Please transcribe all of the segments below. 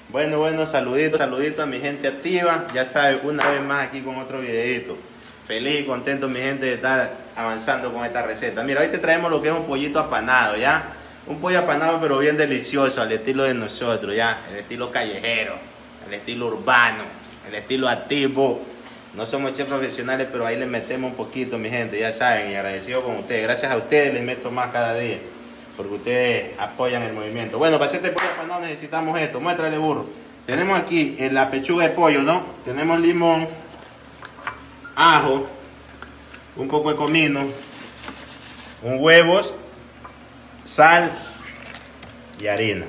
Bueno, saluditos a mi gente activa. Ya saben, una vez más aquí con otro videito. Feliz y contento mi gente de estar avanzando con esta receta. Mira, hoy te traemos lo que es un pollito apanado, ¿ya? Un pollo apanado pero bien delicioso, al estilo de nosotros, ¿ya? El estilo callejero, el estilo urbano, el estilo activo. No somos chefs profesionales, pero ahí les metemos un poquito, mi gente, ya saben, y agradecido con ustedes. Gracias a ustedes les meto más cada día, porque ustedes apoyan el movimiento. Bueno, para hacer este pollo apanado necesitamos esto. Muéstrale, burro. Tenemos aquí la pechuga de pollo, ¿no? Tenemos limón, ajo, un poco de comino, un huevos, sal y harina.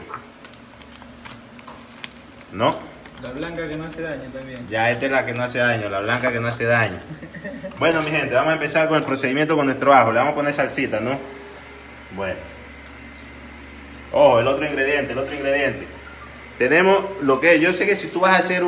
¿No? La blanca que no hace daño también. Ya, esta es la que no hace daño, la blanca que no hace daño. Bueno, mi gente, vamos a empezar con el procedimiento con nuestro ajo. Le vamos a poner salsita, ¿no? Bueno. Oh, el otro ingrediente. Tenemos lo que yo sé que si tú vas a hacer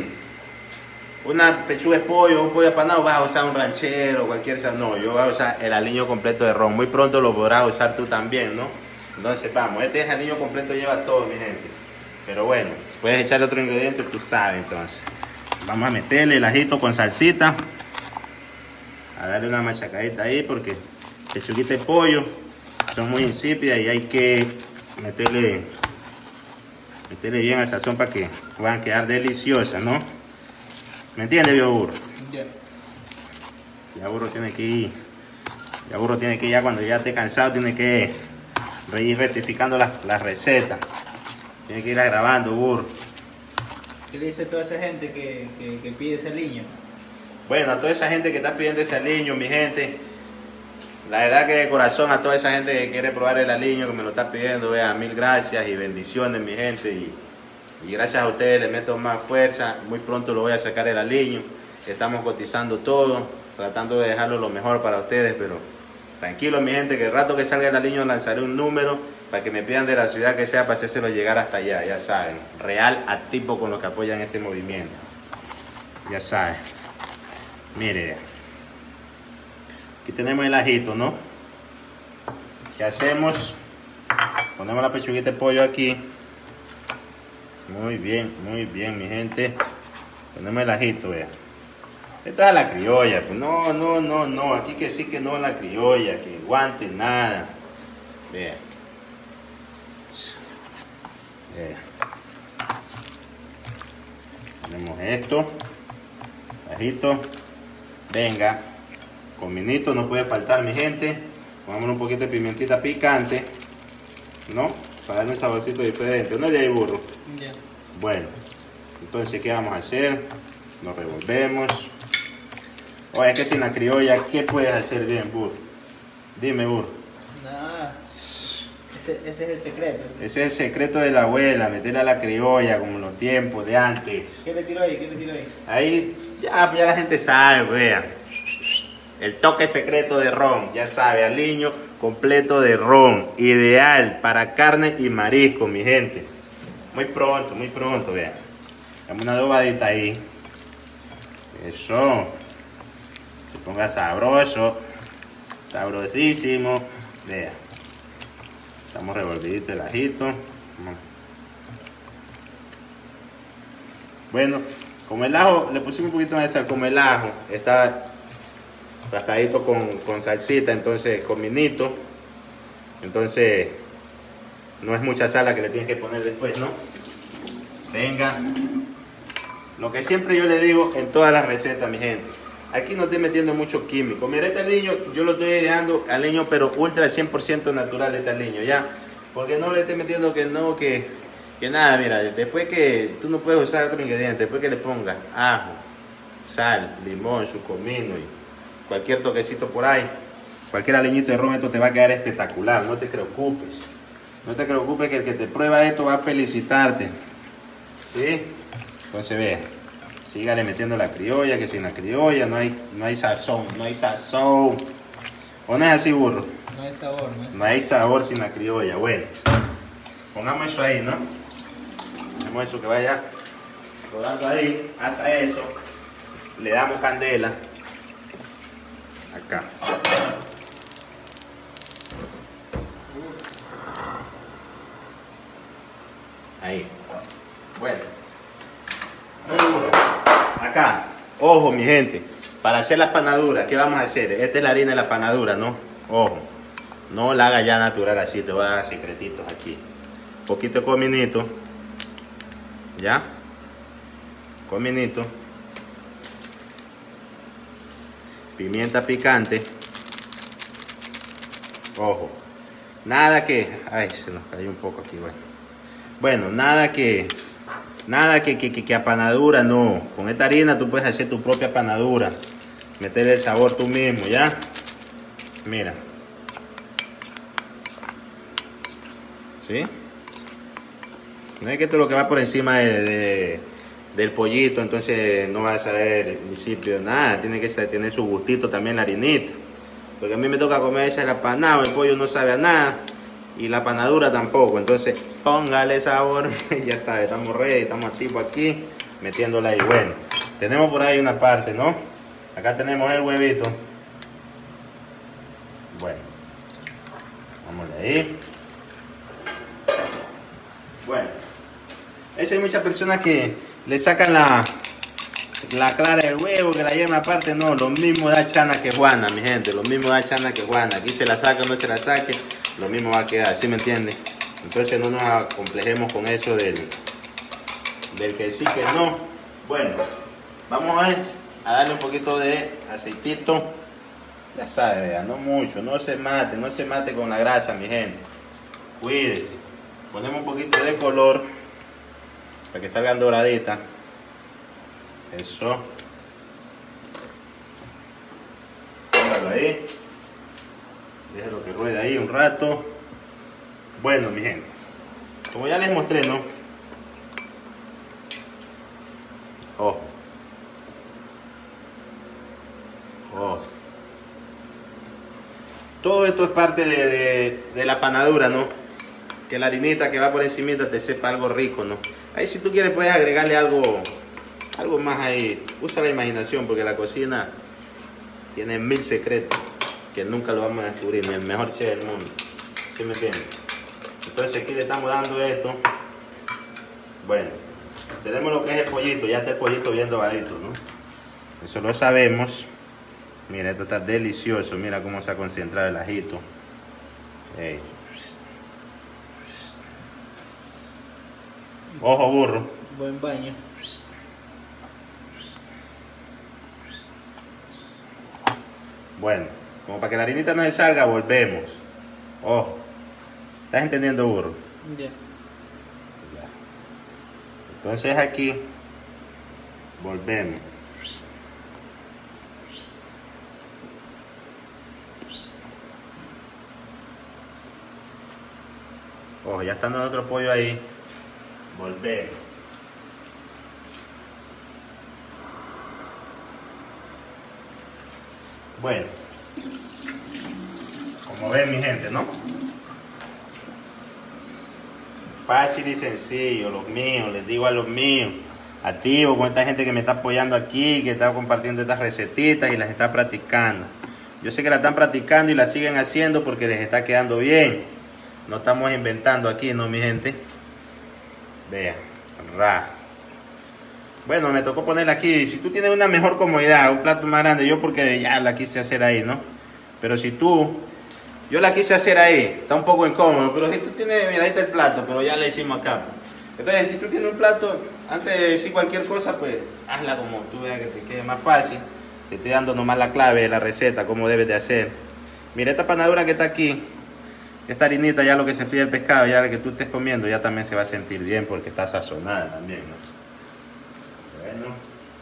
una pechuga de pollo, un pollo apanado, vas a usar un ranchero, cualquier... No, yo voy a usar el aliño completo de ron. Muy pronto lo podrás usar tú también, ¿no? Entonces, vamos, este aliño completo lleva todo, mi gente. Pero bueno, si puedes echarle otro ingrediente, tú sabes, entonces. Vamos a meterle el ajito con salsita. A darle una machacadita ahí porque pechuguita de pollo son muy insípidas y hay que meterle bien al sazón para que puedan quedar deliciosas, ¿no? ¿Me entiendes, viejo burro? Yeah. Ya burro tiene que ir. Ya burro tiene que ir, ya cuando ya esté cansado, tiene que ir rectificando las recetas. Tiene que ir grabando, burro. ¿Qué le dice toda esa gente que pide ese aliño? Bueno, a toda esa gente que está pidiendo ese aliño, mi gente, la verdad que de corazón a toda esa gente que quiere probar el aliño, que me lo está pidiendo, vean, mil gracias y bendiciones, mi gente. Y gracias a ustedes les meto más fuerza. Muy pronto lo voy a sacar el aliño. Estamos cotizando todo, tratando de dejarlo lo mejor para ustedes, pero tranquilos, mi gente, que el rato que salga el aliño lanzaré un número para que me pidan de la ciudad que sea para hacérselo llegar hasta allá, ya saben. Real activo con los que apoyan este movimiento. Ya saben. Mire. Aquí tenemos el ajito, ¿no? ¿Qué hacemos? Ponemos la pechuguita de pollo aquí. Muy bien, mi gente. Ponemos el ajito, vean. Esto es a la criolla, pues no. Aquí que sí que no a la criolla, que guante nada. Vean. Tenemos esto, ajito, venga, cominito no puede faltar, mi gente. Pongamos un poquito de pimentita picante, ¿no? Para darle un saborcito diferente, ¿no es de ahí, burro? Yeah. Bueno, entonces, ¿qué vamos a hacer? Lo revolvemos. Oye, es que sin la criolla, ¿qué puedes hacer bien, burro? Dime, burro. Nada. Ese es el secreto. Ese es el secreto de la abuela, meterle a la criolla como en los tiempos de antes. ¿Qué le tiró ahí? Ahí ya la gente sabe, vean. El toque secreto de ron, ya sabe, aliño completo de ron. Ideal para carne y marisco, mi gente. Muy pronto, vean. Dame una adobadita ahí. Eso. Se ponga sabroso. Sabrosísimo. Vean. Estamos revolvidito el ajito. Bueno, como el ajo, le pusimos un poquito de sal, como el ajo está aplastadito con salsita, entonces con minito, entonces no es mucha sal la que le tienes que poner después, ¿no? Venga, lo que siempre yo le digo en todas las recetas, mi gente, aquí no estoy metiendo mucho químico. Mira, este aliño, yo lo estoy dejando aliño, pero ultra 100% natural este aliño, ¿ya? Porque no le estoy metiendo que no, que nada, mira, después que tú no puedes usar otro ingrediente, después que le pongas ajo, sal, limón, su comino y cualquier toquecito por ahí, cualquier aliñito de ron, esto te va a quedar espectacular, no te preocupes. No te preocupes que el que te prueba esto va a felicitarte. ¿Sí? Entonces ve, sígale metiendo la criolla, que sin la criolla no hay sazón, ¿O no es así, burro? No hay sabor, No hay sabor sin la criolla. Bueno, pongamos eso ahí, ¿no? Hacemos eso que vaya rodando ahí, hasta eso. Le damos candela. Acá. Ahí. Bueno. Acá, ojo mi gente, para hacer la panadura, ¿qué vamos a hacer? Esta es la harina de la panadura, ¿no? Ojo, no la haga ya natural así, te voy a dar secretitos aquí. Un poquito de cominito, ¿ya? Cominito. Pimienta picante. Ojo, nada que... Ay, se nos cayó un poco aquí, bueno. Bueno, nada que apanadura, no. Con esta harina tú puedes hacer tu propia panadura. Meterle el sabor tú mismo, ¿ya? Mira. ¿Sí? No es que esto es lo que va por encima del pollito, entonces no vas a saber insípido, nada. Tiene que tener su gustito también la harinita. Porque a mí me toca comer esa el apanado, el pollo no sabe a nada. Y la panadura tampoco, entonces póngale sabor. Ya sabe, estamos ready, estamos activos aquí, metiéndola ahí. Bueno, tenemos por ahí una parte, ¿no? Acá tenemos el huevito. Bueno, vamos ahí. Bueno, hay muchas personas que le sacan la clara del huevo, que la yema aparte. No, lo mismo da chana que Juana, mi gente, lo mismo da chana que Juana. Aquí se la saca o no se la saque, lo mismo va a quedar, ¿sí me entiende? Entonces no nos acomplejemos con eso del que sí, que no. Bueno, vamos a darle un poquito de aceitito. Ya sabe, vea, no mucho, no se mate con la grasa, mi gente. Cuídese. Ponemos un poquito de color para que salgan doraditas. Eso. Póngalo ahí. Déjalo que ruede ahí un rato. Bueno, mi gente, como ya les mostré, ¿no? Ojo. Ojo. Todo esto es parte de la panadura, ¿no? Que la harinita que va por encimita te sepa algo rico, ¿no? Ahí si tú quieres puedes agregarle algo más ahí. Usa la imaginación porque la cocina tiene 1000 secretos que nunca lo vamos a descubrir, ni el mejor chef del mundo. ¿Sí me entiendes? Entonces aquí le estamos dando esto. Bueno, tenemos lo que es el pollito. Ya está el pollito bien doradito, ¿no? Eso lo sabemos. Mira, esto está delicioso. Mira cómo se ha concentrado el ajito. Hey. Ojo burro. Buen baño. Bueno, como para que la harinita no se salga, volvemos. Ojo. ¿Estás entendiendo, burro? Ya. Ya. Entonces aquí volvemos. Ojo, ya está otro pollo ahí. Volvemos. Bueno, como ven mi gente, ¿no? Fácil y sencillo, los míos, les digo a los míos, activo con esta gente que me está apoyando aquí, que está compartiendo estas recetitas y las está practicando. Yo sé que la están practicando y la siguen haciendo porque les está quedando bien. No estamos inventando aquí, ¿no, mi gente? Vean, ra. Bueno, me tocó ponerla aquí. Si tú tienes una mejor comodidad, un plato más grande, yo porque ya la quise hacer ahí, ¿no? Pero si tú, yo la quise hacer ahí, está un poco incómodo, pero si tú tienes, mira, ahí está el plato, pero ya la hicimos acá. Entonces, si tú tienes un plato, antes de decir cualquier cosa, pues hazla como tú veas que te quede más fácil. Te estoy dando nomás la clave de la receta, cómo debes de hacer. Mira, esta panadura que está aquí, esta harinita, ya lo que se fríe el pescado, ya lo que tú estés comiendo, ya también se va a sentir bien porque está sazonada también, ¿no? Bueno.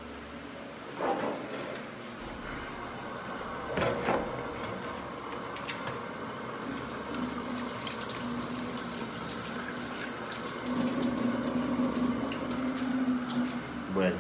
Bueno.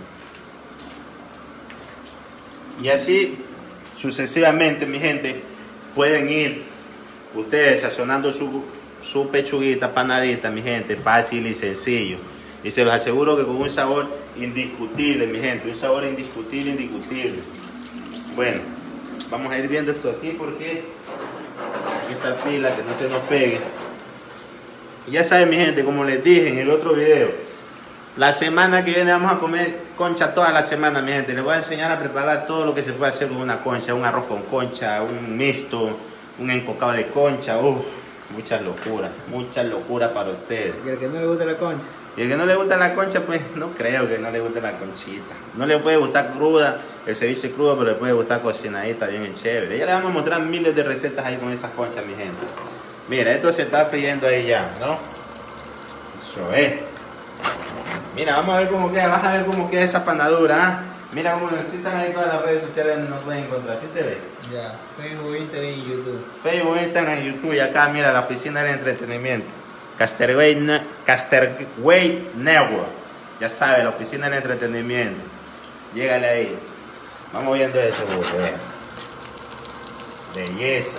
Y así sucesivamente, mi gente, pueden ir ustedes sazonando su pechuguita, panadita, mi gente, fácil y sencillo. Y se los aseguro que con un sabor indiscutible, mi gente, un sabor indiscutible, indiscutible. Bueno, vamos a ir viendo esto aquí porque aquí está pila, que no se nos pegue. Y ya saben, mi gente, como les dije en el otro video, La semana que viene vamos a comer concha toda la semana, mi gente. Les voy a enseñar a preparar todo lo que se puede hacer con una concha. Un arroz con concha, un mixto, un encocado de concha. Uf, muchas locuras para ustedes. Y al que no le gusta la concha. Y el que no le gusta la concha, pues no creo que no le guste la conchita. No le puede gustar cruda, el ceviche crudo, pero le puede gustar cocinadita bien en chévere. Ya le vamos a mostrar miles de recetas ahí con esas conchas, mi gente. Mira, esto se está friendo ahí ya, ¿no? Eso es. Mira, vamos a ver cómo queda, vas a ver cómo queda esa panadura, ¿ah? Mira cómo necesitan ahí todas las redes sociales donde nos pueden encontrar, ¿sí se ve? Ya, Facebook, Instagram y YouTube. Facebook, Instagram y YouTube, y acá mira la oficina del entretenimiento. Casterway Network. Ya sabe, la oficina del entretenimiento. Llégale ahí. Vamos viendo eso, vean. Belleza.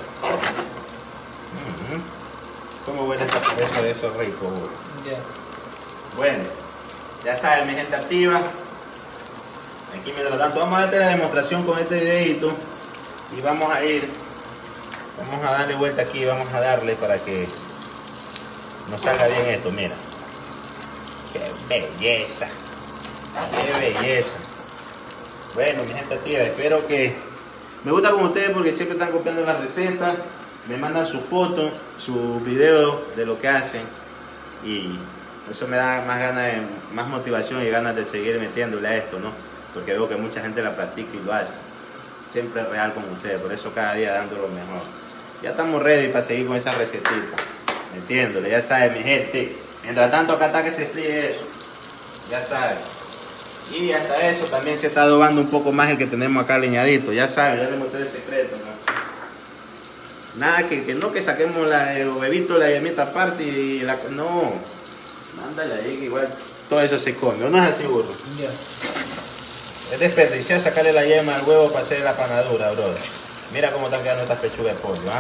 ¿Cómo huele eso rico, burro? Ya. Bueno, ya saben, mi gente activa. Aquí mientras tanto vamos a hacer la demostración con este videito. Y vamos a darle vuelta aquí, vamos a darle para que nos salga bien esto, mira. Qué belleza. Qué belleza. Bueno, mi gente activa, espero que me gusta con ustedes porque siempre están copiando las recetas, me mandan su foto, su video de lo que hacen y eso me da más ganas, más motivación y ganas de seguir metiéndole a esto, ¿no? Porque veo que mucha gente la practica y lo hace. Siempre es real con ustedes, por eso cada día dando lo mejor. Ya estamos ready para seguir con esa recetita. Metiéndole, ya saben, mi gente. Mientras tanto acá está que se fríe eso. Ya saben. Y hasta eso también se está adobando un poco más el que tenemos acá leñadito. Ya saben, ya les mostré el secreto, ¿no? Nada que saquemos el huevito, la yemita aparte y la... No. Mándale ahí que igual todo eso se come. ¿O no es así, burro? Ya. Es desperdiciar sacarle la yema al huevo para hacer la panadura, brother. Mira cómo están quedando estas pechugas de pollo, ¿ah?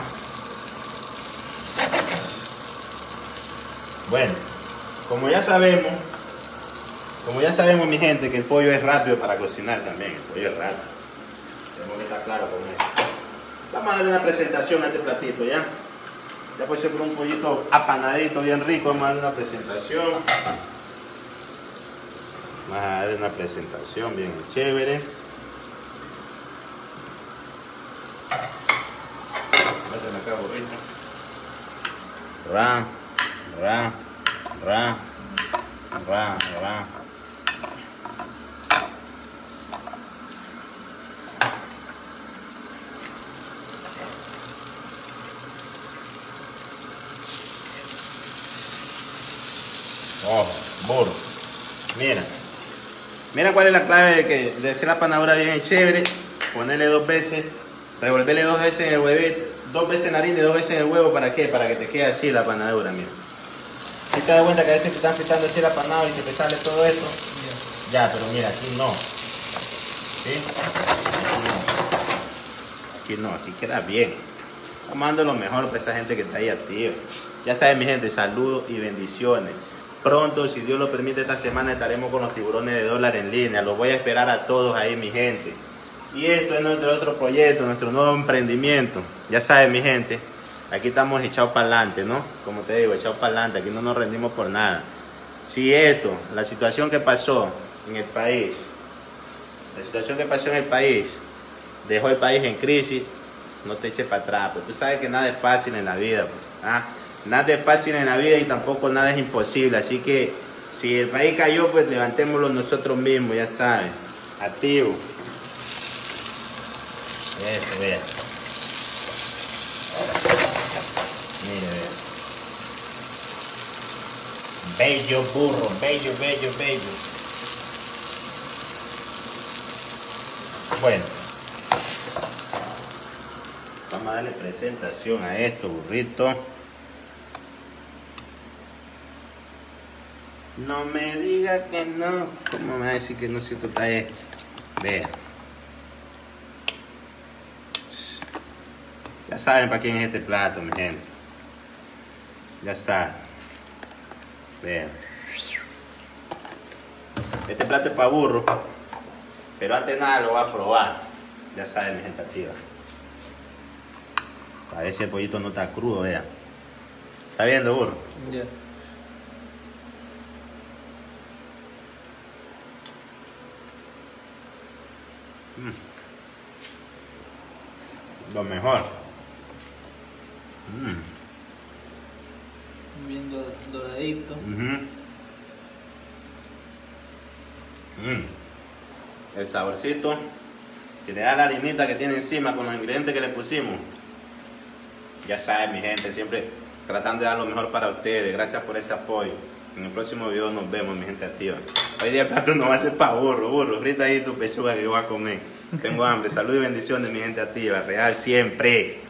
Bueno, como ya sabemos, mi gente, que el pollo es rápido para cocinar también. El pollo es rápido. Tenemos que estar claro con eso. Vamos a darle una presentación a este platito, ¿ya? Ya puede ser por un pollito apanadito, bien rico. Vamos a darle una presentación. Vamos a darle una presentación bien chévere. Méteme acá, burrito. Ra. Oh, burro. Mira cuál es la clave de hacer la panadura bien chévere. Ponerle 2 veces, revolverle 2 veces en el huevito, 2 veces en la harina y 2 veces en el huevo. ¿Para qué? Para que te quede así la panadura, mira. Si te das cuenta que a veces te están fritando así la panada y se te sale todo esto. Ya, pero mira, aquí no. ¿Sí? Aquí no, aquí queda bien. Estamos dando lo mejor para esa gente que está ahí activa. Ya saben, mi gente, saludos y bendiciones. Pronto, si Dios lo permite, esta semana estaremos con los tiburones de dólar en línea. Los voy a esperar a todos ahí, mi gente. Y esto es nuestro otro proyecto, nuestro nuevo emprendimiento. Ya saben, mi gente, aquí estamos echados para adelante, ¿no? Como te digo, echados para adelante. Aquí no nos rendimos por nada. Si esto, la situación que pasó en el país, dejó el país en crisis, no te eches para atrás. Pues tú sabes que nada es fácil en la vida, pues, ¿ah? Nada es fácil en la vida y tampoco nada es imposible. Así que si el país cayó, pues levantémoslo nosotros mismos, ya saben. Activo. Eso, vea. Mire, vea. Bello burro, bello. Bueno. Vamos a darle presentación a esto, burrito. No me diga que no. ¿Cómo me va a decir que no se toca esto? Vea. Ya saben para quién es este plato, mi gente. Ya saben. Vean. Este plato es para burro. Pero antes de nada lo voy a probar. Ya saben, mi gente activa. A ver si el pollito no está crudo, vean. ¿Está viendo, burro? Ya. Lo mejor. Bien doradito. El saborcito que le da la harinita que tiene encima con los ingredientes que le pusimos. Ya saben, mi gente, siempre tratando de dar lo mejor para ustedes. Gracias por ese apoyo. En el próximo video nos vemos, mi gente activa. Hoy día el plato no va a ser para burro. Frita ahí tu pechuga que yo voy a comer. Tengo hambre. Salud y bendiciones, mi gente activa. Real siempre.